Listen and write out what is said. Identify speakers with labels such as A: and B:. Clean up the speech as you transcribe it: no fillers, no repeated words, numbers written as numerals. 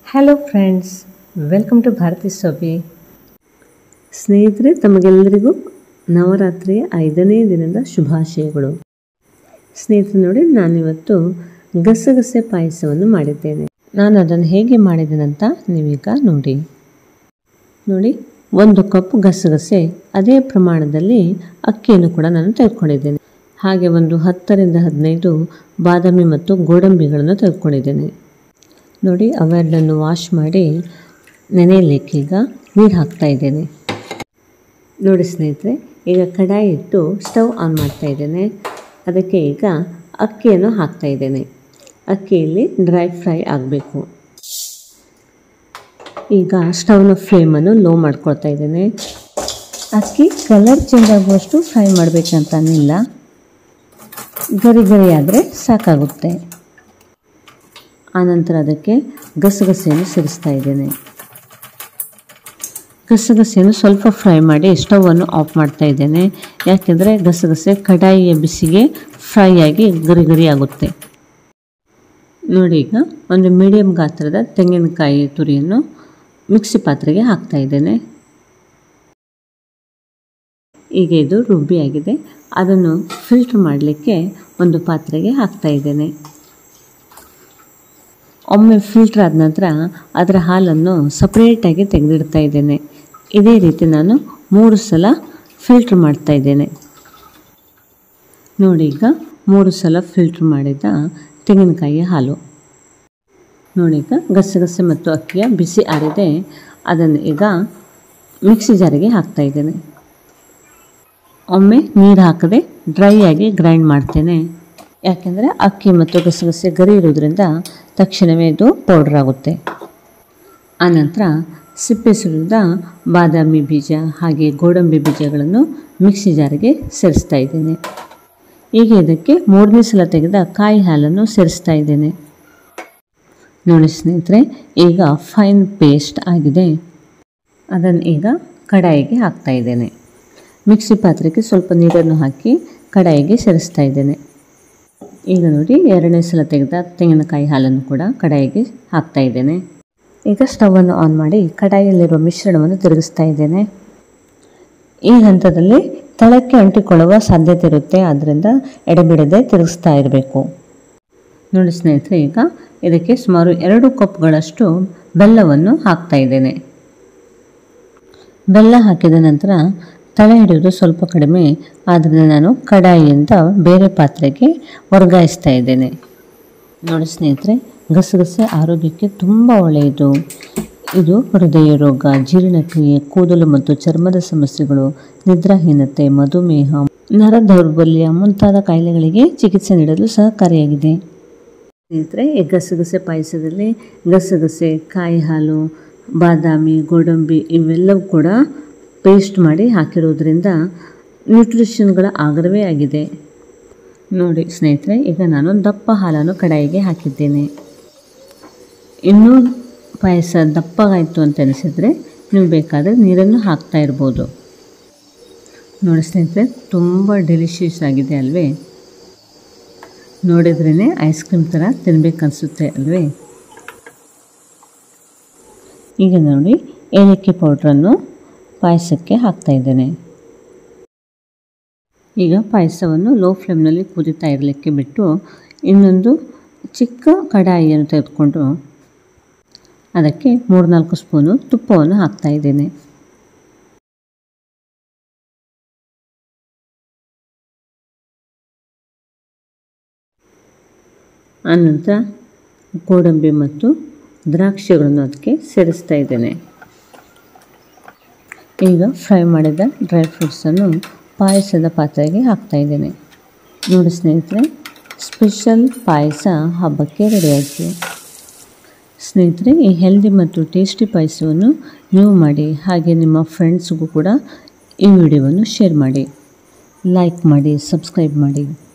A: Hello friends, welcome to Bharathi Sobe. ಸ್ನೇಹಿತರೆ, ತಮಗೆಲ್ಲರಿಗೂ ನವರಾತ್ರಿಯ 5ನೇ ದಿನದ ಶುಭಾಶಯಗಳು. ಸ್ನೇಹಿತರೆ ನೋಡಿ, ನಾನಿವತ್ತು ಗಸಗಸೆ ಪಾಯಸವನ್ನು ಮಾಡಿದ್ದೇನೆ. ನಾನು ಅದನ್ನು ಹೇಗೆ ಮಾಡಿದ್ದೇನಂತ ನೀವೀಗ ನೋಡಿ. 1 ಕಪ್ ಗಸಗಸೆ, ಅದೇ ಪ್ರಮಾಣದಲ್ಲಿ ಅಕ್ಕಿಯನ್ನು ಕೂಡ ನಾನು ತೆಗೆದುಕೊಂಡಿದ್ದೇನೆ. ಹಾಗೆ ಒಂದು 10 ರಿಂದ 15 ಬಾದಾಮಿ ಮತ್ತು ಗೋಡಂಬಿಗಳನ್ನು ತೆಗೆದುಕೊಂಡಿದ್ದೇನೆ. ನೋಡಿ, ಅವೆರಡನ್ನು ವಾಶ್ ಮಾಡಿ ನೆನೆಯಲಿಕ್ಕೆ ಈಗ ನೀರು ಹಾಕ್ತಾ ಇದ್ದೇನೆ. ನೋಡಿ ಸ್ನೇಹಿತರೆ, ಈಗ ಕಡಾಯಿ ಇಟ್ಟು ಸ್ಟವ್ ಆನ್ ಮಾಡ್ತಾ ಇದ್ದೇನೆ. ಅದಕ್ಕೆ ಈಗ ಅಕ್ಕಿಯನ್ನು ಹಾಕ್ತಾ ಇದ್ದೇನೆ. ಅಕ್ಕಿಯಲ್ಲಿ ಡ್ರೈ ಫ್ರೈ ಆಗಬೇಕು. ಈಗ ಸ್ಟವ್ನ ಫ್ಲೇಮನ್ನು ಲೋ ಮಾಡ್ಕೊಳ್ತಾ ಇದ್ದೇನೆ. ಅಕ್ಕಿ ಕಲರ್ ಚೇಂಜ್ ಆಗುವಷ್ಟು ಫ್ರೈ ಮಾಡಬೇಕಂತನಿಲ್ಲ, ಗರಿ ಗರಿ ಆದರೆ ಸಾಕಾಗುತ್ತೆ. ಆನಂತರ ಅದಕ್ಕೆ ಗಸಗಸೆಯನ್ನು ಸೇರಿಸ್ತಾ ಇದ್ದೇನೆ. ಗಸಗಸೆಯನ್ನು ಸ್ವಲ್ಪ ಫ್ರೈ ಮಾಡಿ ಸ್ಟವನ್ನು ಆಫ್ ಮಾಡ್ತಾ ಇದ್ದೇನೆ. ಯಾಕೆಂದರೆ ಗಸಗಸೆ ಕಡಾಯಿಯ ಬಿಸಿಗೆ ಫ್ರೈ ಆಗಿ ಗರಿ ಗರಿ ಆಗುತ್ತೆ. ನೋಡಿ, ಈಗ ಒಂದು ಮೀಡಿಯಂ ಗಾತ್ರದ ತೆಂಗಿನಕಾಯಿ ತುರಿಯನ್ನು ಮಿಕ್ಸಿ ಪಾತ್ರೆಗೆ ಹಾಕ್ತಾ ಇದ್ದೇನೆ. ಈಗ ಇದು ರುಬ್ಬಿಯಾಗಿದೆ. ಅದನ್ನು ಫಿಲ್ಟರ್ ಮಾಡಲಿಕ್ಕೆ ಒಂದು ಪಾತ್ರೆಗೆ ಹಾಕ್ತಾ ಇದ್ದೇನೆ. ಒಮ್ಮೆ ಫಿಲ್ಟರ್ ಆದ ನಂತರ ಅದರ ಹಾಲನ್ನು ಸಪ್ರೇಟಾಗಿ ತೆಗೆದಿಡ್ತಾ ಇದ್ದೇನೆ. ಇದೇ ರೀತಿ ನಾನು 3 ಸಲ ಫಿಲ್ಟ್ರ್ ಮಾಡ್ತಾ ಇದ್ದೇನೆ. ನೋಡಿ, ಈಗ 3 ಸಲ ಫಿಲ್ಟ್ರ್ ಮಾಡಿದ ತೆಂಗಿನಕಾಯಿಯ ಹಾಲು. ನೋಡಿ, ಈಗ ಗಸಗಸೆ ಮತ್ತು ಅಕ್ಕಿಯ ಬಿಸಿ ಆರಿದೆ. ಅದನ್ನು ಈಗ ಮಿಕ್ಸಿ ಜಾರಿಗೆ ಹಾಕ್ತಾ ಇದ್ದೇನೆ. ಒಮ್ಮೆ ನೀರು ಹಾಕದೆ ಡ್ರೈ ಆಗಿ ಗ್ರೈಂಡ್ ಮಾಡ್ತೇನೆ. ಯಾಕೆಂದರೆ ಅಕ್ಕಿ ಮತ್ತು ಗಸಗಸೆ ಗರಿ ಇರೋದ್ರಿಂದ ತಕ್ಷಣವೇ ಇದು ಪೌಡರ್ ಆಗುತ್ತೆ. ಆನಂತರ ಸಿಪ್ಪೆ ಸುಲಿದ ಬಾದಾಮಿ ಬೀಜ ಹಾಗೆ ಗೋಡಂಬಿ ಬೀಜಗಳನ್ನು ಮಿಕ್ಸಿ ಜಾರಿಗೆ ಸೇರಿಸ್ತಾ ಇದ್ದೇನೆ. ಈಗ ಇದಕ್ಕೆ 3ನೇ ಸಲ ತೆಗೆದ ಕಾಯಿ ಹಾಲನ್ನು ಸೇರಿಸ್ತಾ ಇದ್ದೇನೆ. ನೋಡಿ ಸ್ನೇಹಿತರೆ, ಈಗ ಫೈನ್ ಪೇಸ್ಟ್ ಆಗಿದೆ. ಅದನ್ನು ಈಗ ಕಡಾಯಿಗೆ ಹಾಕ್ತಾ ಇದ್ದೇನೆ. ಮಿಕ್ಸಿ ಪಾತ್ರೆಗೆ ಸ್ವಲ್ಪ ನೀರನ್ನು ಹಾಕಿ ಕಡಾಯಿಗೆ ಸೇರಿಸ್ತಾ ಇದ್ದೇನೆ. ಈಗ ನೋಡಿ, 2ನೇ ಸಲ ತೆಗೆದ ತೆಂಗಿನಕಾಯಿ ಹಾಲನ್ನು ಕೂಡ ಕಡಾಯಿಗೆ ಹಾಕ್ತಾ ಇದ್ದೇನೆ. ಈಗ ಸ್ಟವನ್ನು ಆನ್ ಮಾಡಿ ಕಡಾಯಿಯಲ್ಲಿರುವ ಮಿಶ್ರಣವನ್ನು ತಿರುಗಿಸ್ತಾ ಇದ್ದೇನೆ. ಈ ಹಂತದಲ್ಲಿ ತಳಕ್ಕೆ ಅಂಟಿಕೊಳ್ಳುವ ಸಾಧ್ಯತೆ ಇರುತ್ತೆ, ಆದ್ದರಿಂದ ಎಡೆಬಿಡದೆ ತಿರುಗಿಸ್ತಾ ಇರಬೇಕು. ನೋಡಿ ಸ್ನೇಹಿತರೆ, ಈಗ ಇದಕ್ಕೆ ಸುಮಾರು 2 ಕಪ್ಗಳಷ್ಟು ಬೆಲ್ಲವನ್ನು ಹಾಕ್ತಾ ಇದ್ದೇನೆ. ಬೆಲ್ಲ ಹಾಕಿದ ನಂತರ ತಳ ಹಿಡಿಯೋದು ಸ್ವಲ್ಪ ಕಡಿಮೆ, ಆದ್ದರಿಂದ ನಾನು ಕಡಾಯಿಯಿಂದ ಬೇರೆ ಪಾತ್ರೆಗೆ ವರ್ಗಾಯಿಸ್ತಾ ಇದ್ದೇನೆ. ನೋಡಿ ಸ್ನೇಹಿತರೆ, ಗಸಗಸೆ ಆರೋಗ್ಯಕ್ಕೆ ತುಂಬ ಒಳ್ಳೆಯದು. ಇದು ಹೃದಯ ರೋಗ, ಜೀರ್ಣಕ್ರಿಯೆ, ಕೂದಲು ಮತ್ತು ಚರ್ಮದ ಸಮಸ್ಯೆಗಳು, ನಿದ್ರಾಹೀನತೆ, ಮಧುಮೇಹ, ನರ ದೌರ್ಬಲ್ಯ ಮುಂತಾದ ಕಾಯಿಲೆಗಳಿಗೆ ಚಿಕಿತ್ಸೆ ನೀಡಲು ಸಹಕಾರಿಯಾಗಿದೆ. ಸ್ನೇಹಿತರೆ, ಈ ಗಸಗಸೆ ಪಾಯಸದಲ್ಲಿ ಗಸಗಸೆ, ಕಾಯಿ ಹಾಲು, ಬಾದಾಮಿ, ಗೋಡಂಬಿ ಇವೆಲ್ಲವೂ ಕೂಡ ಪೇಸ್ಟ್ ಮಾಡಿ ಹಾಕಿರೋದ್ರಿಂದ ನ್ಯೂಟ್ರಿಷನ್ಗಳ ಆಗರವೇ ಆಗಿದೆ. ನೋಡಿ ಸ್ನೇಹಿತರೆ, ಈಗ ನಾನು ದಪ್ಪ ಹಾಲನ್ನು ಕಡಾಯಿಗೆ ಹಾಕಿದ್ದೇನೆ. ಇನ್ನೂ ಪಾಯಸ ದಪ್ಪಗಾಯಿತು ಅಂತ ಅನಿಸಿದರೆ ನೀವು ಬೇಕಾದರೆ ನೀರನ್ನು ಹಾಕ್ತಾ ಇರ್ಬೋದು. ನೋಡಿ ಸ್ನೇಹಿತರೆ, ತುಂಬ ಡೆಲಿಷಿಯಸ್ ಆಗಿದೆ ಅಲ್ವೇ? ನೋಡಿದ್ರೇ ಐಸ್ ಕ್ರೀಮ್ ಥರ ತಿನ್ನಬೇಕನ್ನಿಸುತ್ತೆ ಅಲ್ವೇ? ಈಗ ನೋಡಿ, ಏಲಕ್ಕಿ ಪೌಡ್ರನ್ನು ಪಾಯಸಕ್ಕೆ ಹಾಕ್ತಾ ಇದ್ದೇನೆ. ಈಗ ಪಾಯಸವನ್ನು ಲೋ ಫ್ಲೇಮ್ನಲ್ಲಿ ಕುದೀತಾ ಇರಲಿಕ್ಕೆ ಬಿಟ್ಟು ಇನ್ನೊಂದು ಚಿಕ್ಕ ಕಡಾಯಿಯನ್ನು ತೆಗೆದುಕೊಂಡು ಅದಕ್ಕೆ 3-4 ಸ್ಪೂನು ತುಪ್ಪವನ್ನು ಹಾಕ್ತಾ ಇದ್ದೇನೆ. ಆನಂತರ ಗೋಡಂಬಿ ಮತ್ತು ದ್ರಾಕ್ಷಿಗಳನ್ನು ಅದಕ್ಕೆ ಸೇರಿಸ್ತಾ ಇದ್ದೇನೆ. ಈಗ ಫ್ರೈ ಮಾಡಿದ ಡ್ರೈ ಫ್ರೂಟ್ಸನ್ನು ಪಾಯಸದ ಪಾತ್ರೆಗೆ ಹಾಕ್ತಾ ಇದ್ದೇನೆ. ನೋಡಿ ಸ್ನೇಹಿತರೆ, ಸ್ಪೆಷಲ್ ಪಾಯಸ ಹಬ್ಬಕ್ಕೆ ರೆಡಿಯಾಯಿತು. ಸ್ನೇಹಿತರೆ, ಈ ಹೆಲ್ದಿ ಮತ್ತು ಟೇಸ್ಟಿ ಪಾಯಸವನ್ನು ನೀವು ಮಾಡಿ, ಹಾಗೆ ನಿಮ್ಮ ಫ್ರೆಂಡ್ಸ್ಗೂ ಕೂಡ ಈ ವಿಡಿಯೋವನ್ನು ಶೇರ್ ಮಾಡಿ, ಲೈಕ್ ಮಾಡಿ, ಸಬ್ಸ್ಕ್ರೈಬ್ ಮಾಡಿ.